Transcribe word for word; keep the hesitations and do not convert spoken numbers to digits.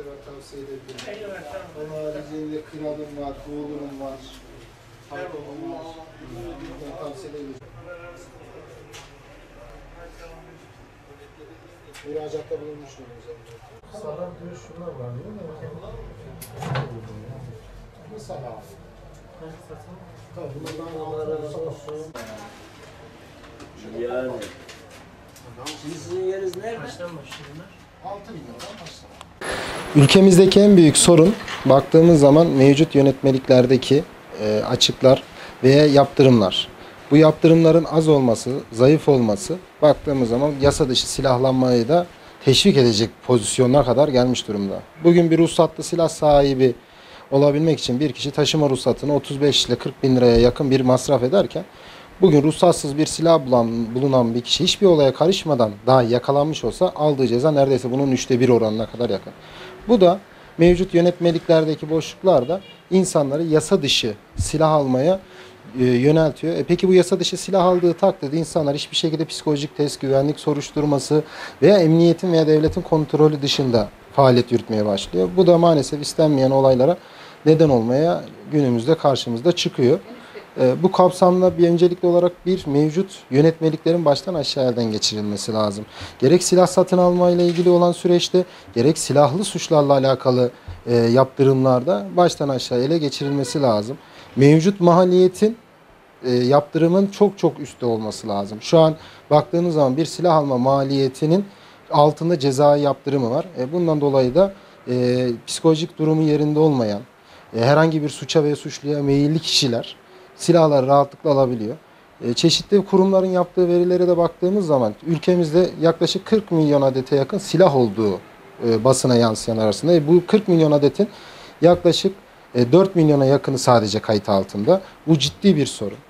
tavsiye edebilirim. Onun haricinde kralım var, doğulurum var, pantolonum var. Bunu tavsiye edebilirim. Müracaatta bulunmuştum o zaman. Salam diyor, şunlar var değil mi? Mesela. Tabii bunlardan altıdan Yani. Sizin yeriniz nerede? altı milyondan başlar. Ülkemizdeki en büyük sorun baktığımız zaman mevcut yönetmeliklerdeki e, açıklar veya yaptırımlar. Bu yaptırımların az olması, zayıf olması baktığımız zaman yasa dışı silahlanmayı da teşvik edecek pozisyonlar kadar gelmiş durumda. Bugün bir ruhsatlı silah sahibi olabilmek için bir kişi taşıma ruhsatını otuz beş ile kırk bin liraya yakın bir masraf ederken bugün ruhsatsız bir silah bulan, bulunan bir kişi hiçbir olaya karışmadan daha yakalanmış olsa aldığı ceza neredeyse bunun üçte bir oranına kadar yakın. Bu da mevcut yönetmeliklerdeki boşluklarda insanları yasa dışı silah almaya e, yöneltiyor. E peki bu yasa dışı silah aldığı takdirde insanlar hiçbir şekilde psikolojik test, güvenlik soruşturması veya emniyetin veya devletin kontrolü dışında faaliyet yürütmeye başlıyor. Bu da maalesef istenmeyen olaylara neden olmaya günümüzde karşımızda çıkıyor. Bu kapsamda bir öncelikli olarak bir mevcut yönetmeliklerin baştan aşağıdan geçirilmesi lazım. Gerek silah satın alma ile ilgili olan süreçte gerek silahlı suçlarla alakalı e, yaptırımlarda baştan aşağı ele geçirilmesi lazım. Mevcut mahaliyetin e, yaptırımın çok çok üstte olması lazım. Şu an baktığınız zaman bir silah alma maliyetinin altında cezai yaptırımı var. E, bundan dolayı da e, psikolojik durumu yerinde olmayan, e, herhangi bir suça veya suçluya meyilli kişiler silahları rahatlıkla alabiliyor. E, çeşitli kurumların yaptığı verilere de baktığımız zaman ülkemizde yaklaşık kırk milyon adete yakın silah olduğu e, basına yansıyan arasında. E, bu kırk milyon adetin yaklaşık e, dört milyona yakını sadece kayıt altında. Bu ciddi bir sorun.